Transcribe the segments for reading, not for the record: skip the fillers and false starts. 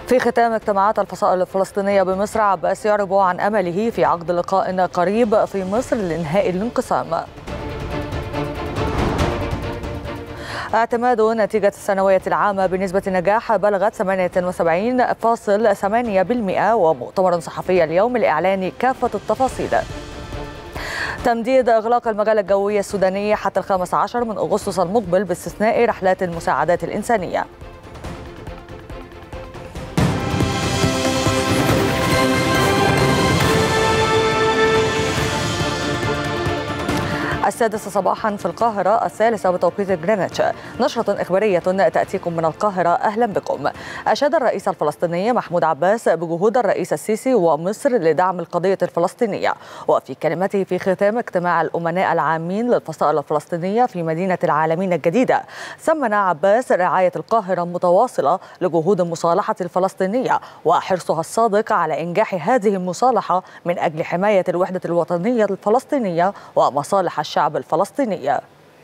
في ختام اجتماعات الفصائل الفلسطينية بمصر، عباس يعرب عن أمله في عقد لقاء قريب في مصر لإنهاء الانقسام. اعتماد نتيجة الثانوية العامة بنسبة نجاح بلغت 78.8%، ومؤتمر صحفي اليوم لإعلان كافة التفاصيل. تمديد إغلاق المجال الجوي السوداني حتى 15 من أغسطس المقبل باستثناء رحلات المساعدات الإنسانية. السادسة صباحا في القاهرة، الثالثة بتوقيت جرينتش. نشرة إخبارية تأتيكم من القاهرة، أهلا بكم. أشاد الرئيس الفلسطيني محمود عباس بجهود الرئيس السيسي ومصر لدعم القضية الفلسطينية. وفي كلمته في ختام اجتماع الأمناء العامين للفصائل الفلسطينية في مدينة العالمين الجديدة، ثمن عباس رعاية القاهرة المتواصلة لجهود المصالحة الفلسطينية وحرصها الصادق على إنجاح هذه المصالحة من أجل حماية الوحدة الوطنية الفلسطينية ومصالح الشعب الفلسطينية.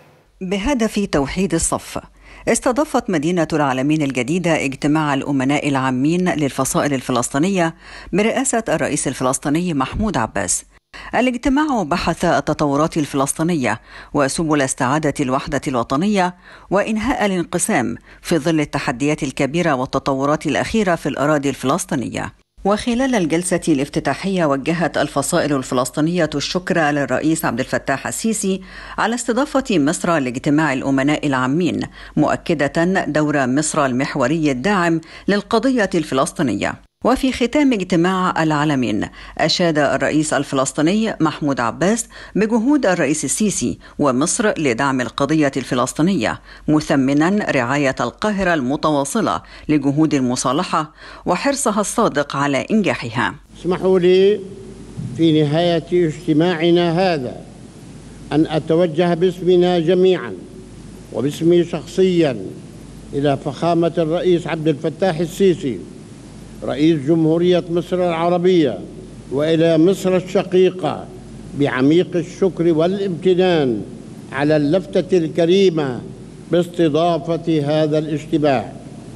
بهدف توحيد الصف، استضافت مدينة العالمين الجديدة اجتماع الأمناء العامين للفصائل الفلسطينية برئاسة الرئيس الفلسطيني محمود عباس. الاجتماع بحث التطورات الفلسطينية وسبل استعادة الوحدة الوطنية وإنهاء الانقسام في ظل التحديات الكبيرة والتطورات الأخيرة في الأراضي الفلسطينية. وخلال الجلسة الافتتاحية وجهت الفصائل الفلسطينية الشكر للرئيس عبد الفتاح السيسي على استضافة مصر لاجتماع الأمناء العامين، مؤكدة دور مصر المحوري الداعم للقضية الفلسطينية. وفي ختام اجتماع العالمين، أشاد الرئيس الفلسطيني محمود عباس بجهود الرئيس السيسي ومصر لدعم القضية الفلسطينية، مثمنا رعاية القاهرة المتواصلة لجهود المصالحة وحرصها الصادق على إنجاحها. اسمحوا لي في نهاية اجتماعنا هذا أن أتوجه باسمنا جميعا وباسمي شخصيا إلى فخامة الرئيس عبد الفتاح السيسي رئيس جمهورية مصر العربية وإلى مصر الشقيقة بعميق الشكر والامتنان على اللفتة الكريمة باستضافة هذا الاجتماع،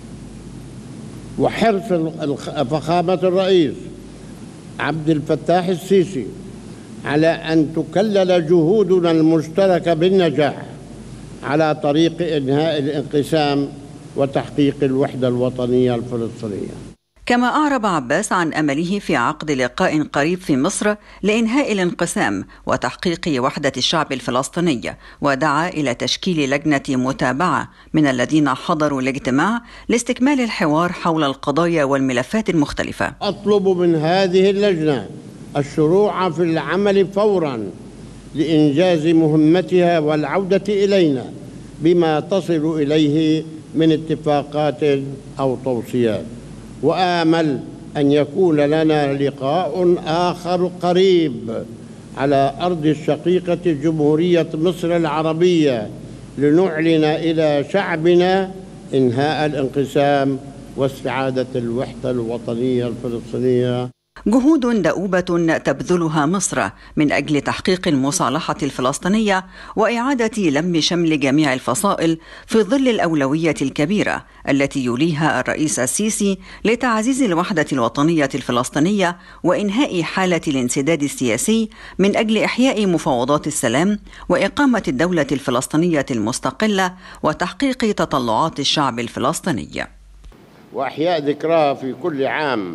وحرص فخامة الرئيس عبد الفتاح السيسي على أن تكلل جهودنا المشتركة بالنجاح على طريق إنهاء الانقسام وتحقيق الوحدة الوطنية الفلسطينية. كما أعرب عباس عن أمله في عقد لقاء قريب في مصر لإنهاء الانقسام وتحقيق وحدة الشعب الفلسطيني، ودعا إلى تشكيل لجنة متابعة من الذين حضروا الاجتماع لاستكمال الحوار حول القضايا والملفات المختلفة. أطلب من هذه اللجنة الشروع في العمل فورا لإنجاز مهمتها والعودة إلينا بما تصل إليه من اتفاقات أو توصيات، وآمل أن يكون لنا لقاء آخر قريب على أرض الشقيقة جمهورية مصر العربية لنعلن إلى شعبنا إنهاء الانقسام واستعادة الوحدة الوطنية الفلسطينية. جهود دؤوبة تبذلها مصر من أجل تحقيق المصالحة الفلسطينية وإعادة لم شمل جميع الفصائل في ظل الأولوية الكبيرة التي يوليها الرئيس السيسي لتعزيز الوحدة الوطنية الفلسطينية وإنهاء حالة الانسداد السياسي من أجل إحياء مفاوضات السلام وإقامة الدولة الفلسطينية المستقلة وتحقيق تطلعات الشعب الفلسطيني وإحياء ذكراه في كل عام.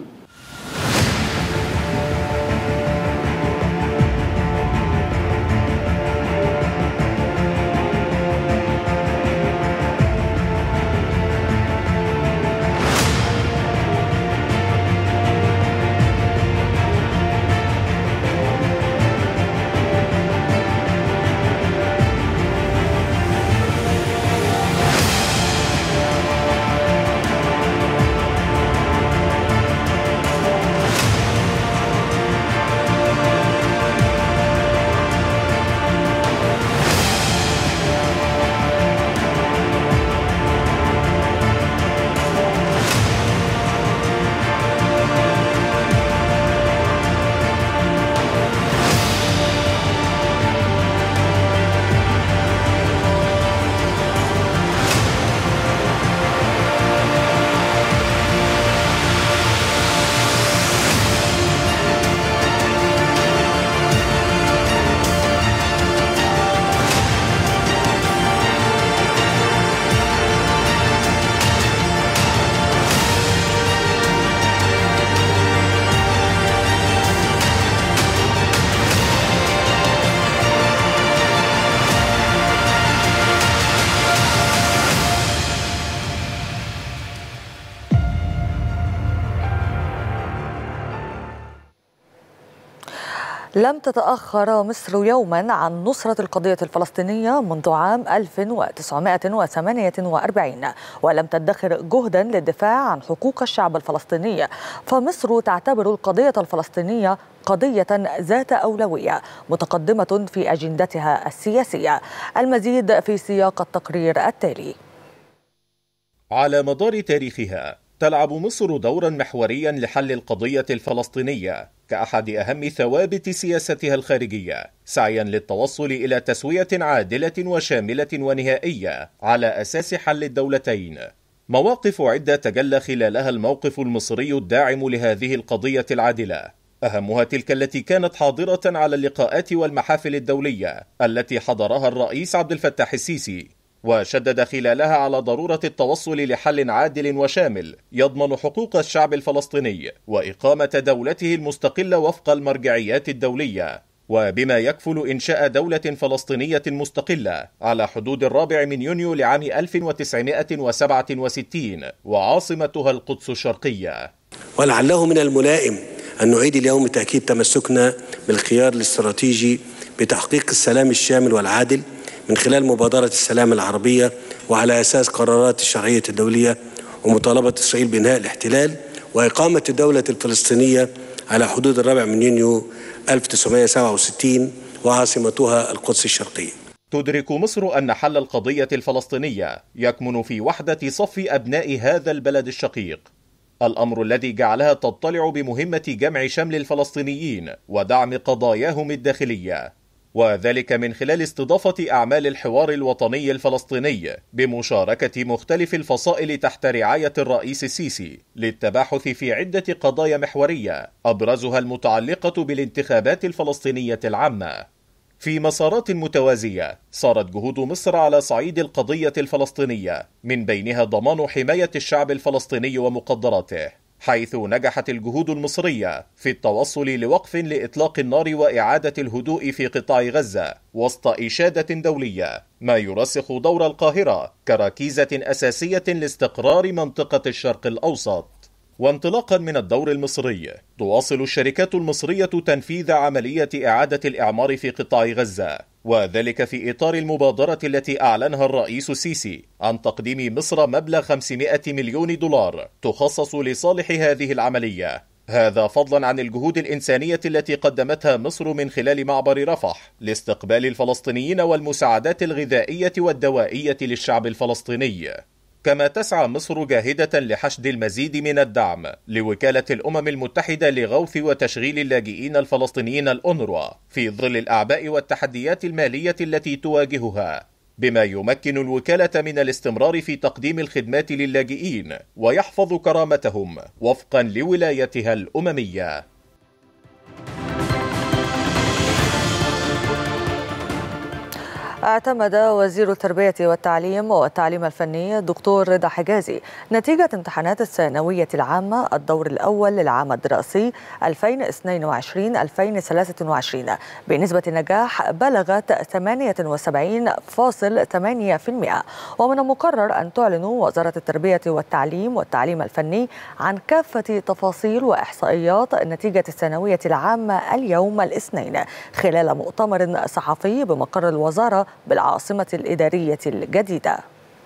لم تتأخر مصر يوما عن نصرة القضية الفلسطينية منذ عام 1948 ولم تدخر جهدا للدفاع عن حقوق الشعب الفلسطيني، فمصر تعتبر القضية الفلسطينية قضية ذات أولوية متقدمة في أجندتها السياسية. المزيد في سياق التقرير التالي. على مدار تاريخها تلعب مصر دورا محوريا لحل القضية الفلسطينية كأحد أهم ثوابت سياستها الخارجية، سعيا للتوصل إلى تسوية عادلة وشاملة ونهائية على أساس حل الدولتين. مواقف عدة تجلى خلالها الموقف المصري الداعم لهذه القضية العادلة، أهمها تلك التي كانت حاضرة على اللقاءات والمحافل الدولية التي حضرها الرئيس عبد الفتاح السيسي، وشدد خلالها على ضرورة التوصل لحل عادل وشامل يضمن حقوق الشعب الفلسطيني وإقامة دولته المستقلة وفق المرجعيات الدولية، وبما يكفل إنشاء دولة فلسطينية مستقلة على حدود 4 يونيو لعام 1967 وعاصمتها القدس الشرقية. ولعله من الملائم أن نعيد اليوم تأكيد تمسكنا بالخيار الاستراتيجي بتحقيق السلام الشامل والعادل من خلال مبادرة السلام العربية، وعلى أساس قرارات الشرعية الدولية، ومطالبة إسرائيل بإنهاء الاحتلال وإقامة الدولة الفلسطينية على حدود 4 يونيو 1967 وعاصمتها القدس الشرقية. تدرك مصر أن حل القضية الفلسطينية يكمن في وحدة صف أبناء هذا البلد الشقيق، الأمر الذي جعلها تطلع بمهمة جمع شمل الفلسطينيين ودعم قضاياهم الداخلية، وذلك من خلال استضافة أعمال الحوار الوطني الفلسطيني بمشاركة مختلف الفصائل تحت رعاية الرئيس السيسي للتباحث في عدة قضايا محورية أبرزها المتعلقة بالانتخابات الفلسطينية العامة. في مسارات متوازية صارت جهود مصر على صعيد القضية الفلسطينية، من بينها ضمان حماية الشعب الفلسطيني ومقدراته، حيث نجحت الجهود المصرية في التوصل لوقف لإطلاق النار وإعادة الهدوء في قطاع غزة وسط إشادة دولية، ما يرسخ دور القاهرة كركيزة أساسية لاستقرار منطقة الشرق الأوسط. وانطلاقا من الدور المصري، تواصل الشركات المصرية تنفيذ عملية إعادة الإعمار في قطاع غزة، وذلك في إطار المبادرة التي أعلنها الرئيس السيسي عن تقديم مصر مبلغ 500 مليون دولار تخصص لصالح هذه العملية، هذا فضلا عن الجهود الإنسانية التي قدمتها مصر من خلال معبر رفح لاستقبال الفلسطينيين والمساعدات الغذائية والدوائية للشعب الفلسطيني. كما تسعى مصر جاهدة لحشد المزيد من الدعم لوكالة الأمم المتحدة لغوث وتشغيل اللاجئين الفلسطينيين الأونروا في ظل الأعباء والتحديات المالية التي تواجهها، بما يمكن الوكالة من الاستمرار في تقديم الخدمات للاجئين ويحفظ كرامتهم وفقا لولايتها الأممية. اعتمد وزير التربية والتعليم والتعليم الفني الدكتور رضا حجازي نتيجة امتحانات الثانوية العامة الدور الأول للعام الدراسي 2022-2023 بنسبة نجاح بلغت 78.8%، ومن المقرر أن تعلن وزارة التربية والتعليم والتعليم الفني عن كافة تفاصيل وإحصائيات نتيجة الثانوية العامة اليوم الاثنين خلال مؤتمر صحفي بمقر الوزارة بالعاصمة الإدارية الجديدة.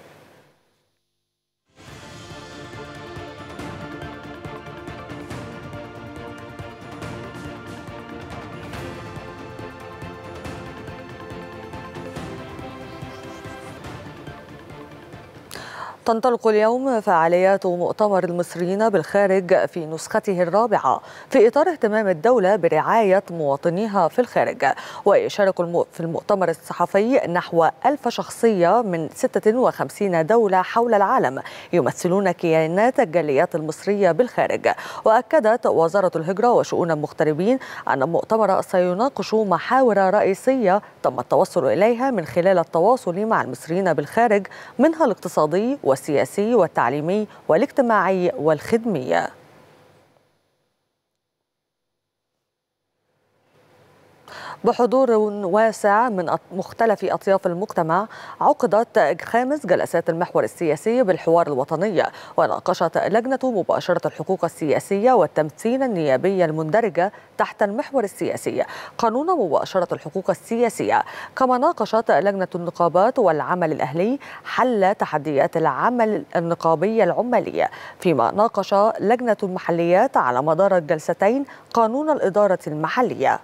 تنطلق اليوم فعاليات مؤتمر المصريين بالخارج في نسخته الرابعة في إطار اهتمام الدولة برعاية مواطنيها في الخارج، ويشارك في المؤتمر الصحفي نحو 1000 شخصية من 56 دولة حول العالم يمثلون كيانات الجاليات المصرية بالخارج. وأكدت وزارة الهجرة وشؤون المغتربين أن المؤتمر سيناقش محاور رئيسية تم التوصل إليها من خلال التواصل مع المصريين بالخارج، منها الاقتصادي والسياسي والتعليمي والاجتماعي والخدمي. بحضور واسع من مختلف أطياف المجتمع عقدت 5 جلسات المحور السياسي بالحوار الوطني، وناقشت لجنة مباشرة الحقوق السياسية والتمثيل النيابي المندرجة تحت المحور السياسي قانون مباشرة الحقوق السياسية. كما ناقشت لجنة النقابات والعمل الأهلي حل تحديات العمل النقابي العمالي، فيما ناقش لجنة المحليات على مدار الجلستين قانون الإدارة المحلية.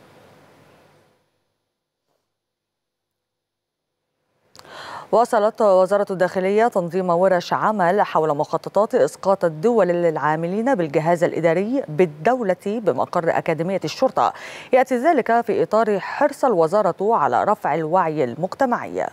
واصلت وزارة الداخلية تنظيم ورش عمل حول مخططات إسقاط الدول للعاملين بالجهاز الإداري بالدولة بمقر أكاديمية الشرطة، يأتي ذلك في إطار حرص الوزارة على رفع الوعي المجتمعي.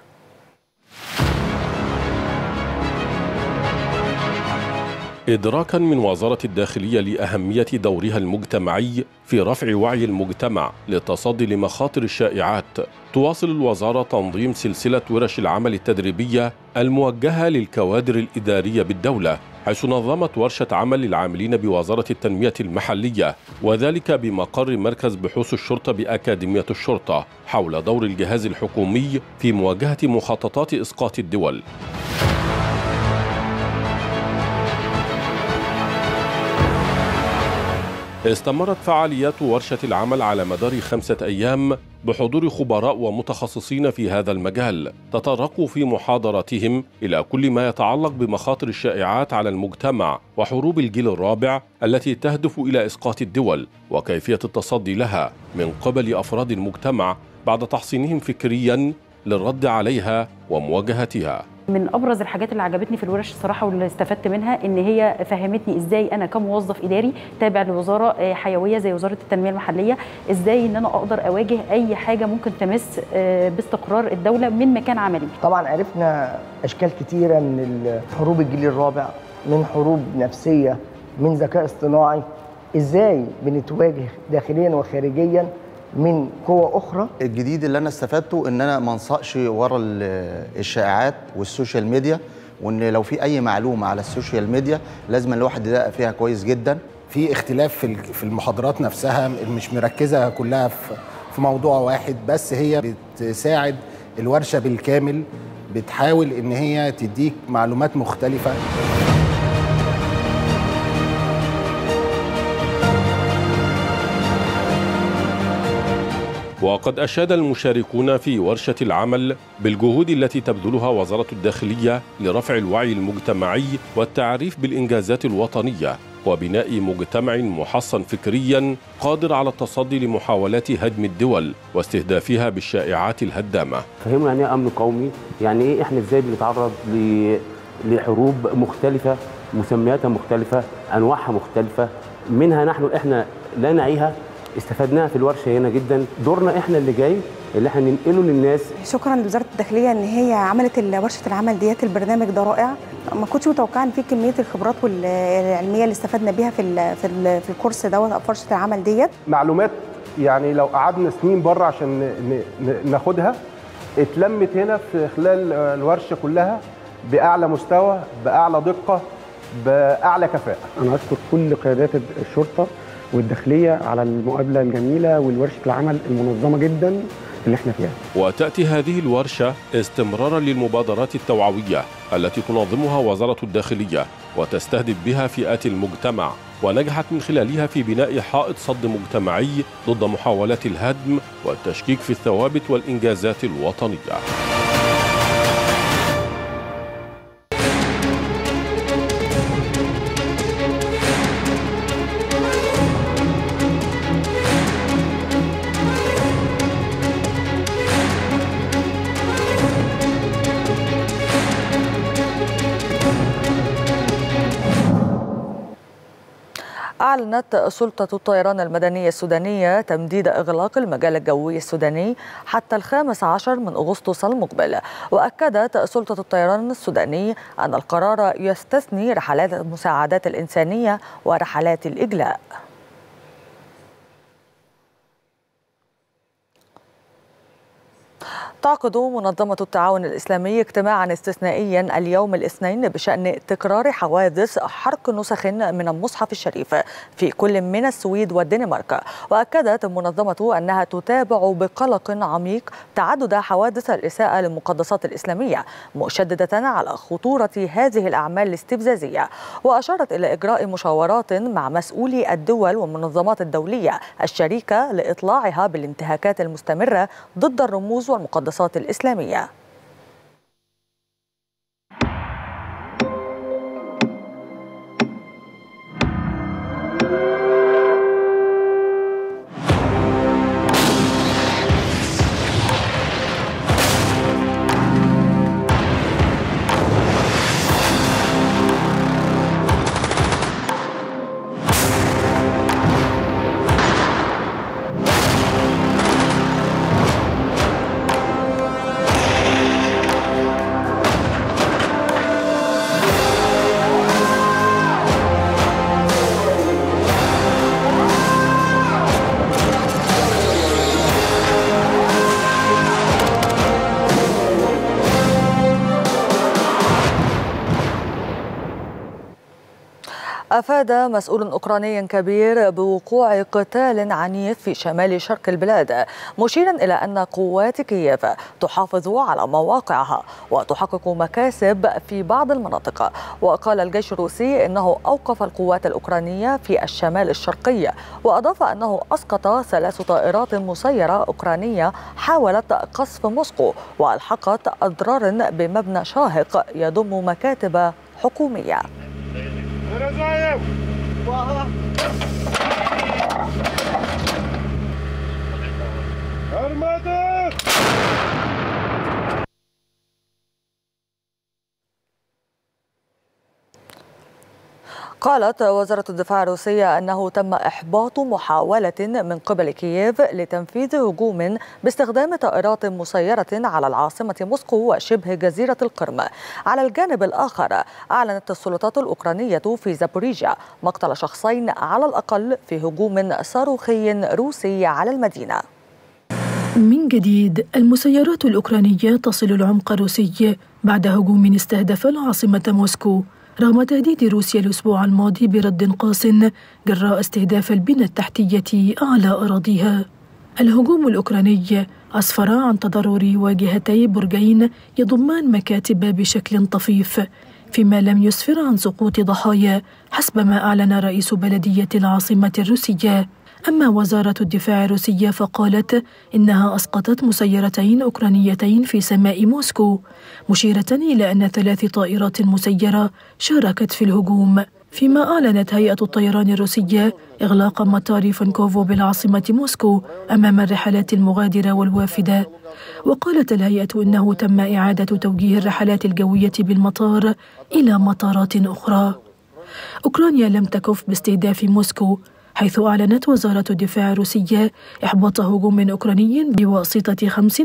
إدراكا من وزارة الداخلية لأهمية دورها المجتمعي في رفع وعي المجتمع للتصدي لمخاطر الشائعات، تواصل الوزارة تنظيم سلسلة ورش العمل التدريبية الموجهة للكوادر الإدارية بالدولة، حيث نظمت ورشة عمل للعاملين بوزارة التنمية المحلية، وذلك بمقر مركز بحوث الشرطة بأكاديمية الشرطة، حول دور الجهاز الحكومي في مواجهة مخططات إسقاط الدول. استمرت فعاليات ورشة العمل على مدار 5 أيام بحضور خبراء ومتخصصين في هذا المجال، تطرقوا في محاضراتهم إلى كل ما يتعلق بمخاطر الشائعات على المجتمع وحروب الجيل الرابع التي تهدف إلى إسقاط الدول وكيفية التصدي لها من قبل أفراد المجتمع بعد تحصينهم فكرياً للرد عليها ومواجهتها. من ابرز الحاجات اللي عجبتني في الورش الصراحه واللي استفدت منها ان هي فهمتني ازاي انا كموظف اداري تابع لوزاره حيويه زي وزاره التنميه المحليه، ازاي ان انا اقدر اواجه اي حاجه ممكن تمس باستقرار الدوله من مكان عملي. طبعا عرفنا اشكال كتيره من حروب الجيل الرابع، من حروب نفسيه، من ذكاء اصطناعي، ازاي بنتواجه داخليا وخارجيا من قوة أخرى. الجديد اللي أنا استفدته إن أنا ما انساقش ورا الشائعات والسوشيال ميديا، وإن لو في أي معلومة على السوشيال ميديا لازم الواحد يدقق فيها كويس جدا. في اختلاف في المحاضرات نفسها، مش مركزة كلها في موضوع واحد، بس هي بتساعد الورشة بالكامل، بتحاول إن هي تديك معلومات مختلفة. وقد أشاد المشاركون في ورشة العمل بالجهود التي تبذلها وزارة الداخلية لرفع الوعي المجتمعي والتعريف بالإنجازات الوطنية وبناء مجتمع محصن فكريا قادر على التصدي لمحاولات هدم الدول واستهدافها بالشائعات الهدامة. فهموا يعني ايه أمن قومي، يعني ايه احنا ازاي بنتعرض لحروب مختلفة، مسمياتها مختلفة، أنواعها مختلفة، منها احنا لا نعيها. استفدناها في الورشه هنا جدا. دورنا احنا اللي جاي اللي احنا ننقله للناس. شكرا لوزاره الداخليه ان هي عملت ورشه العمل ديت. البرنامج ده رائع، ما كنتش متوقعه ان في كميه الخبرات والعلميه اللي استفدنا بيها في الكورس دوت او ورشه العمل ديت. معلومات يعني لو قعدنا سنين بره عشان ناخدها اتلمت هنا في خلال الورشه كلها باعلى مستوى، باعلى دقه، باعلى كفاءه. انا اشكر كل قيادات الشرطه والداخلية على المقابلة الجميلة والورشة العمل المنظمة جدا اللي احنا فيها. وتأتي هذه الورشة استمرارا للمبادرات التوعوية التي تنظمها وزارة الداخلية وتستهدف بها فئات المجتمع، ونجحت من خلالها في بناء حائط صد مجتمعي ضد محاولات الهدم والتشكيك في الثوابت والإنجازات الوطنية. أعلنت سلطة الطيران المدني السودانية تمديد إغلاق المجال الجوي السوداني حتى 15 من أغسطس المقبل. وأكدت سلطة الطيران السوداني أن القرار يستثني رحلات المساعدات الإنسانية ورحلات الإجلاء. تعقد منظمة التعاون الإسلامي اجتماعا استثنائيا اليوم الاثنين بشأن تكرار حوادث حرق نسخ من المصحف الشريف في كل من السويد والدنمارك. وأكدت المنظمة أنها تتابع بقلق عميق تعدد حوادث الإساءة للمقدسات الإسلامية، مشددة على خطورة هذه الأعمال الاستفزازية. وأشارت إلى إجراء مشاورات مع مسؤولي الدول والمنظمات الدولية الشريكة لإطلاعها بالانتهاكات المستمرة ضد الرموز والمقدسات الإسلامية. أفاد مسؤول أوكراني كبير بوقوع قتال عنيف في شمال شرق البلاد، مشيرا إلى أن قوات كييف تحافظ على مواقعها وتحقق مكاسب في بعض المناطق. وقال الجيش الروسي إنه أوقف القوات الأوكرانية في الشمال الشرقي، وأضاف أنه أسقط 3 طائرات مسيرة أوكرانية حاولت قصف موسكو وألحقت أضرار بمبنى شاهق يضم مكاتب حكومية. قالت وزارة الدفاع الروسية أنه تم إحباط محاولة من قبل كييف لتنفيذ هجوم باستخدام طائرات مسيرة على العاصمة موسكو وشبه جزيرة القرم. على الجانب الآخر، أعلنت السلطات الأوكرانية في زابوريجيا مقتل شخصين على الأقل في هجوم صاروخي روسي على المدينة. من جديد، المسيرات الأوكرانية تصل العمق الروسي بعد هجوم استهدف العاصمة موسكو، رغم تهديد روسيا الأسبوع الماضي برد قاس جراء استهداف البنى التحتية على أراضيها. الهجوم الأوكراني أسفر عن تضرر واجهتي برجين يضمان مكاتب بشكل طفيف، فيما لم يسفر عن سقوط ضحايا حسب ما أعلن رئيس بلدية العاصمة الروسية. أما وزارة الدفاع الروسية فقالت إنها أسقطت مسيرتين أوكرانيتين في سماء موسكو، مشيرة إلى أن 3 طائرات مسيرة شاركت في الهجوم. فيما أعلنت هيئة الطيران الروسية إغلاق مطار فانكوفو بالعاصمة موسكو أمام الرحلات المغادرة والوافدة. وقالت الهيئة إنه تم إعادة توجيه الرحلات الجوية بالمطار إلى مطارات أخرى. أوكرانيا لم تكف باستهداف موسكو، حيث أعلنت وزارة الدفاع الروسية إحباط هجوم أوكراني بواسطة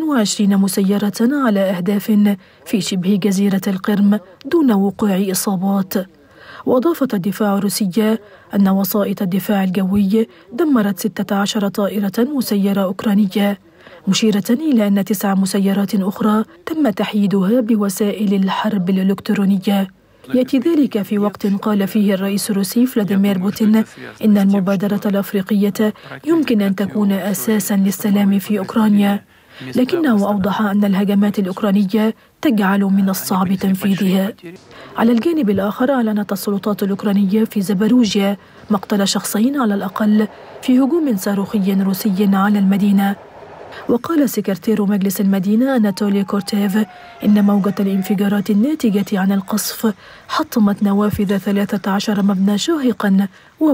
25 مسيرة على أهداف في شبه جزيرة القرم دون وقوع إصابات. وأضافت الدفاع الروسي أن وسائط الدفاع الجوي دمرت 16 طائرة مسيرة أوكرانية، مشيرة إلى أن 9 مسيرات أخرى تم تحييدها بوسائل الحرب الإلكترونية. يأتي ذلك في وقت قال فيه الرئيس الروسي فلاديمير بوتين إن المبادرة الأفريقية يمكن أن تكون أساساً للسلام في أوكرانيا، لكنه أوضح أن الهجمات الأوكرانية تجعل من الصعب تنفيذها. على الجانب الآخر، أعلنت السلطات الأوكرانية في زاباروجيا مقتل شخصين على الأقل في هجوم صاروخي روسي على المدينة. وقال سكرتير مجلس المدينة أناتولي كورتيف إن موجة الانفجارات الناتجة عن القصف حطمت نوافذ 13 مبنى شاهقا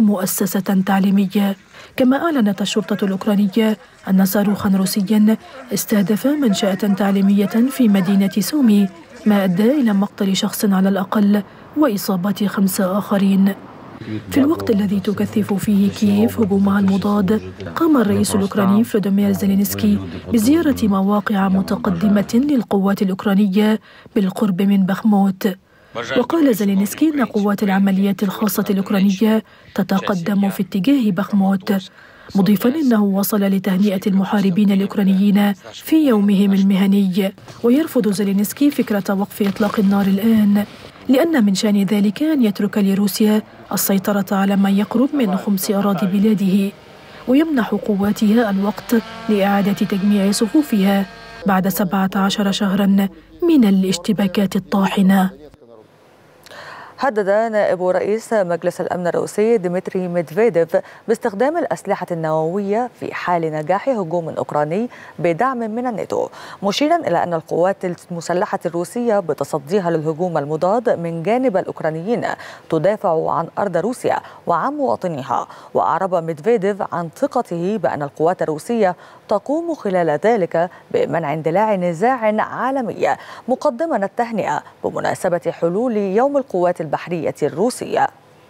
ومؤسسة تعليمية. كما أعلنت الشرطة الأوكرانية أن صاروخا روسيا استهدف منشأة تعليمية في مدينة سومي، ما أدى إلى مقتل شخص على الأقل وإصابة 5 آخرين. في الوقت الذي تكثف فيه كييف هجومها المضاد، قام الرئيس الأوكراني فلاديمير زيلينسكي بزيارة مواقع متقدمة للقوات الأوكرانية بالقرب من بخموت. وقال زيلينسكي أن قوات العمليات الخاصة الأوكرانية تتقدم في اتجاه بخموت، مضيفا أنه وصل لتهنئة المحاربين الأوكرانيين في يومهم المهني. ويرفض زيلينسكي فكرة وقف إطلاق النار الآن، لأن من شأن ذلك أن يترك لروسيا السيطرة على ما يقرب من خمس أراضي بلاده، ويمنح قواتها الوقت لإعادة تجميع صفوفها بعد 17 شهرا من الاشتباكات الطاحنة. هدد نائب رئيس مجلس الأمن الروسي ديمتري ميدفيديف باستخدام الأسلحة النووية في حال نجاح هجوم أوكراني بدعم من الناتو، مشيرا إلى أن القوات المسلحة الروسية بتصديها للهجوم المضاد من جانب الأوكرانيين تدافع عن أرض روسيا وعن مواطنيها. وأعرب ميدفيديف عن ثقته بأن القوات الروسية تقوم خلال ذلك بمنع اندلاع نزاع عالمي، مقدما التهنئة بمناسبة حلول يوم القوات البحرية الروسية.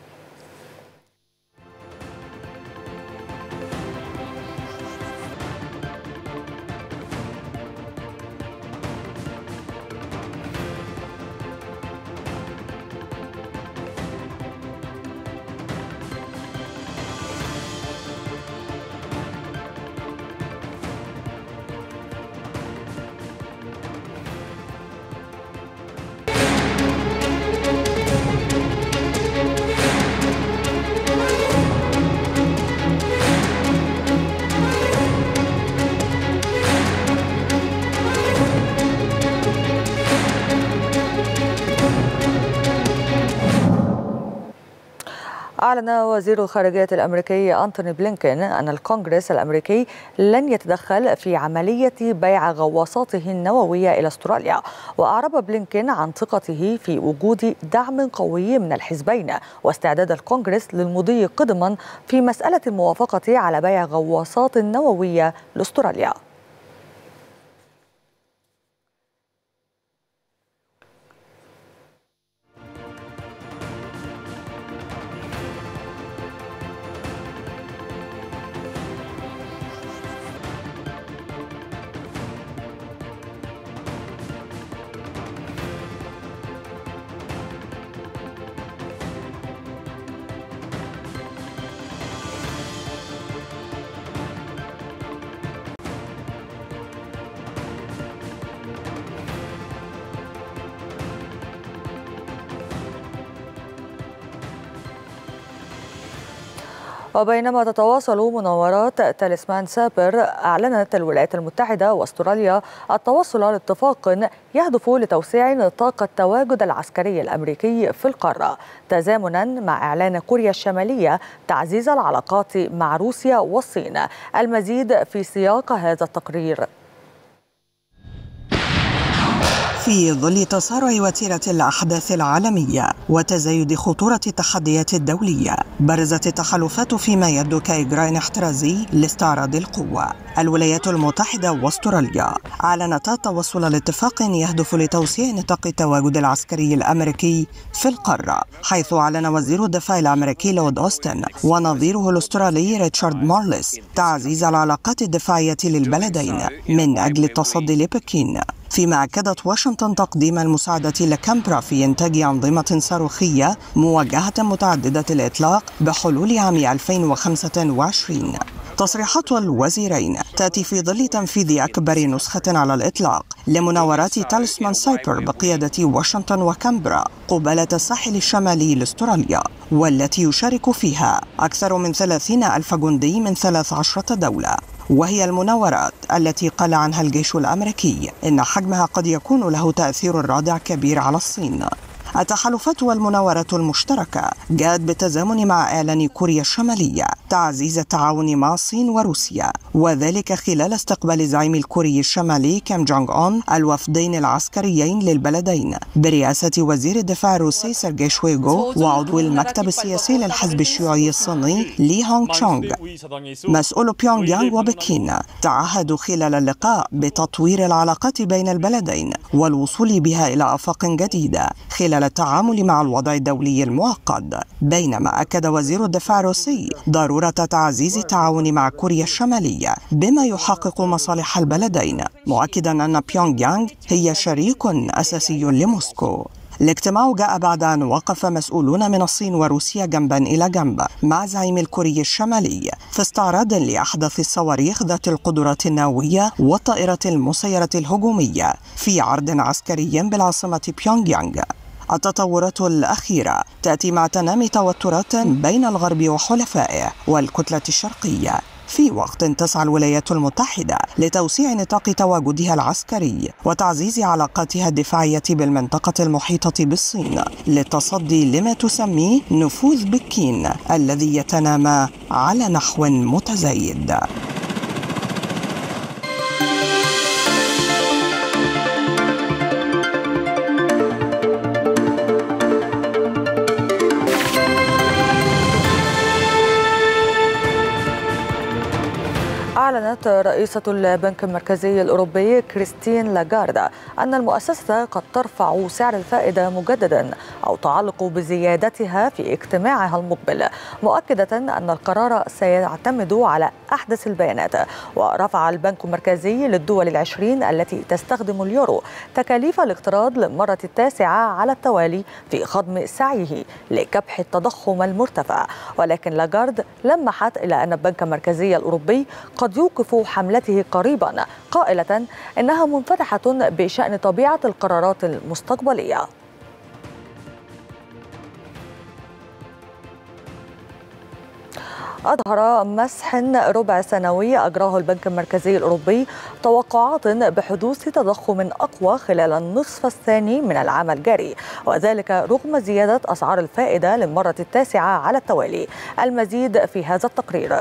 أعلن وزير الخارجية الأمريكي أنتوني بلينكين أن الكونغرس الأمريكي لن يتدخل في عملية بيع غواصاته النووية إلى أستراليا. وأعرب بلينكين عن ثقته في وجود دعم قوي من الحزبين واستعداد الكونغرس للمضي قدما في مسألة الموافقة على بيع غواصات نووية لأستراليا. وبينما تتواصل مناورات تاليسمان سابر، أعلنت الولايات المتحدة واستراليا التوصل لاتفاق يهدف لتوسيع نطاق التواجد العسكري الأمريكي في القارة، تزامنا مع إعلان كوريا الشمالية تعزيز العلاقات مع روسيا والصين. المزيد في سياق هذا التقرير. في ظل تسارع وتيرة الأحداث العالمية وتزايد خطورة التحديات الدولية، برزت التحالفات فيما يبدو كإجراء احترازي لاستعراض القوة. الولايات المتحدة واستراليا أعلنتا التوصل لاتفاق يهدف لتوسيع نطاق التواجد العسكري الأمريكي في القارة، حيث أعلن وزير الدفاع الأمريكي لورد أوستن ونظيره الأسترالي ريتشارد مارلس تعزيز العلاقات الدفاعية للبلدين من أجل التصدي لبكين، فيما أكدت واشنطن تقديم المساعدة لكامبرا في إنتاج أنظمة صاروخية موجهة متعددة الإطلاق بحلول عام 2025. تصريحات الوزيرين تأتي في ظل تنفيذ أكبر نسخة على الإطلاق لمناورات تاليسمان سايبر بقيادة واشنطن وكامبرا قبالة الساحل الشمالي لأستراليا، والتي يشارك فيها أكثر من 30,000 جندي من 13 دولة. وهي المناورات التي قال عنها الجيش الأمريكي إن حجمها قد يكون له تأثير رادع كبير على الصين. التحالفات والمناورات المشتركة جاءت بالتزامن مع إعلان كوريا الشمالية تعزيز التعاون مع الصين وروسيا، وذلك خلال استقبال الزعيم الكوري الشمالي كيم جونغ أون الوفدين العسكريين للبلدين برئاسة وزير الدفاع الروسي سيرجي شويغو وعضو المكتب السياسي للحزب الشيوعي الصيني لي هونغ تشونغ. مسؤول بيونغ يانغ وبكين تعهدوا خلال اللقاء بتطوير العلاقات بين البلدين والوصول بها إلى آفاق جديدة خلال التعامل مع الوضع الدولي المعقد، بينما أكد وزير الدفاع الروسي ضرورة تعزيز التعاون مع كوريا الشمالية بما يحقق مصالح البلدين، مؤكدا أن بيونغ يانغ هي شريك أساسي لموسكو. الاجتماع جاء بعد أن وقف مسؤولون من الصين وروسيا جنبا إلى جنب مع زعيم الكوري الشمالي في استعراض لأحدث الصواريخ ذات القدرات النووية والطائرة المسيرة الهجومية في عرض عسكري بالعاصمة بيونغ يانغ. التطورات الأخيرة تأتي مع تنامي توترات بين الغرب وحلفائه والكتلة الشرقية، في وقت تسعى الولايات المتحدة لتوسيع نطاق تواجدها العسكري وتعزيز علاقاتها الدفاعية بالمنطقة المحيطة بالصين للتصدي لما تسميه نفوذ بكين الذي يتنامى على نحو متزايد. أعلنت رئيسة البنك المركزي الأوروبي كريستين لاغارد أن المؤسسة قد ترفع سعر الفائدة مجددا أو تعلق بزيادتها في اجتماعها المقبل، مؤكدة أن القرار سيعتمد على أحدث البيانات. ورفع البنك المركزي للدول العشرين التي تستخدم اليورو تكاليف الاقتراض للمرة التاسعة على التوالي في خضم سعيه لكبح التضخم المرتفع، ولكن لاغارد لمحت إلى أن البنك المركزي الأوروبي قد يوقف حملته قريبا، قائلة إنها منفتحة بشأن طبيعة القرارات المستقبلية. أظهر مسح ربع سنوي أجراه البنك المركزي الأوروبي توقعات بحدوث تضخم أقوى خلال النصف الثاني من العام الجاري، وذلك رغم زيادة أسعار الفائدة للمرة التاسعة على التوالي. المزيد في هذا التقرير.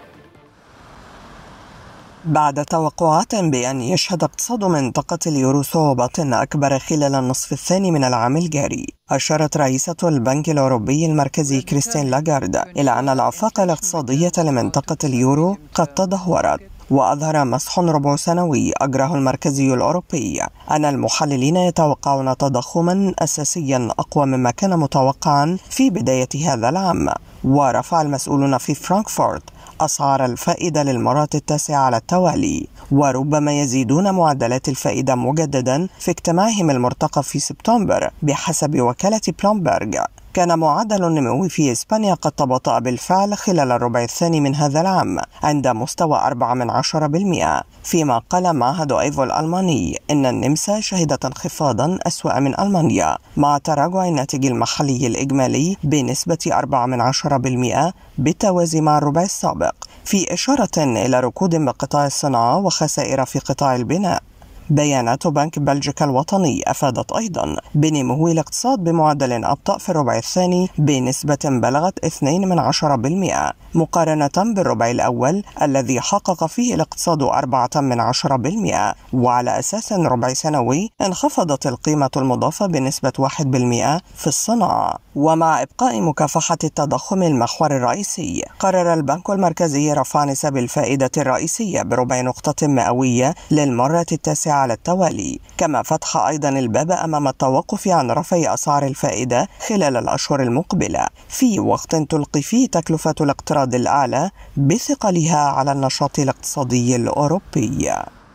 بعد توقعات بأن يشهد اقتصاد منطقة اليورو صعوبة أكبر خلال النصف الثاني من العام الجاري، أشارت رئيسة البنك الأوروبي المركزي كريستين لاغارد إلى أن الآفاق الاقتصادية لمنطقة اليورو قد تدهورت. وأظهر مسح ربع سنوي أجراه المركزي الأوروبي أن المحللين يتوقعون تضخما أساسيا أقوى مما كان متوقعا في بداية هذا العام. ورفع المسؤولون في فرانكفورت أسعار الفائدة للمرة التاسعة على التوالي، وربما يزيدون معدلات الفائدة مجددا في اجتماعهم المرتقب في سبتمبر بحسب وكالة بلومبرج. كان معدل النمو في إسبانيا قد تباطأ بالفعل خلال الربع الثاني من هذا العام عند مستوى 4%، فيما قال معهد ايفو الألماني إن النمسا شهدت انخفاضا أسوأ من ألمانيا مع تراجع الناتج المحلي الإجمالي بنسبة 4% بالتوازي مع الربع السابق، في إشارة إلى ركود بقطاع الصناعة وخسائر في قطاع البناء. بيانات بنك بلجيكا الوطني أفادت أيضا بنمو الاقتصاد بمعدل أبطأ في الربع الثاني بنسبة بلغت 2% مقارنة بالربع الأول الذي حقق فيه الاقتصاد 4%، وعلى أساس ربع سنوي انخفضت القيمة المضافة بنسبة 1% في الصناعة. ومع إبقاء مكافحة التضخم المحور الرئيسي، قرر البنك المركزي رفع نسب الفائدة الرئيسية بربع نقطة مئوية للمرة التاسعة على التوالي، كما فتح أيضا الباب أمام التوقف عن رفع أسعار الفائدة خلال الأشهر المقبلة، في وقت تلقي فيه تكلفة الاقتراض الأعلى بثقلها على النشاط الاقتصادي الأوروبي.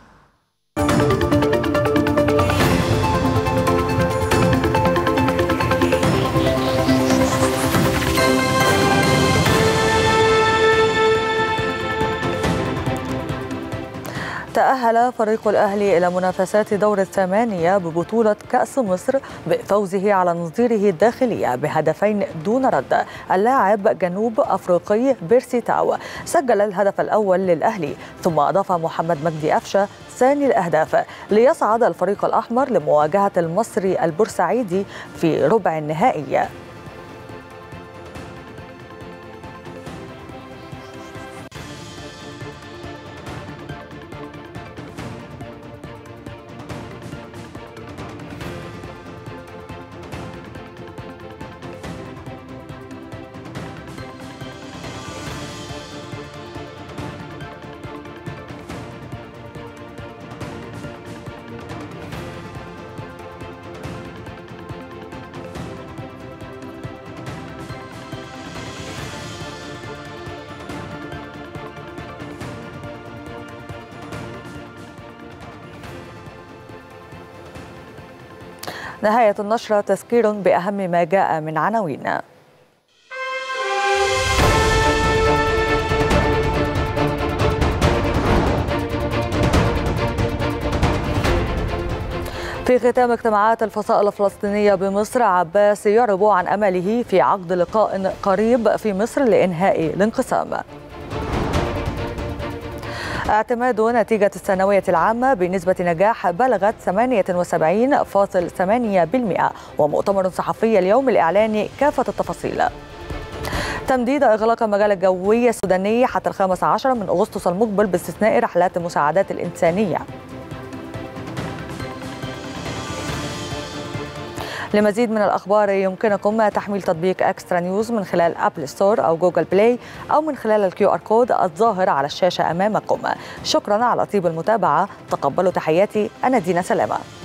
تأهل فريق الأهلي إلى منافسات دور الثمانية ببطولة كأس مصر بفوزه على نظيره الداخلية بهدفين دون رد. اللاعب جنوب أفريقي بيرسي تاو سجل الهدف الأول للأهلي، ثم أضاف محمد مجدي أفشة ثاني الأهداف ليصعد الفريق الأحمر لمواجهة المصري البورسعيدي في ربع النهائي. نهاية النشرة تذكير بأهم ما جاء من عناوين. في ختام اجتماعات الفصائل الفلسطينية بمصر، عباس يعرب عن أمله في عقد لقاء قريب في مصر لإنهاء الانقسام. اعتماد نتيجة الثانوية العامة بنسبة نجاح بلغت 78.8%، ومؤتمر صحفي اليوم لإعلان كافة التفاصيل. تمديد إغلاق المجال الجوي السوداني حتى 15 من أغسطس المقبل باستثناء رحلات المساعدات الإنسانية. لمزيد من الأخبار يمكنكم تحميل تطبيق إكسترا نيوز من خلال أبل ستور أو جوجل بلاي أو من خلال الQR كود الظاهر على الشاشة أمامكم. شكرا على طيب المتابعة، تقبلوا تحياتي، أنا دينا سلامة.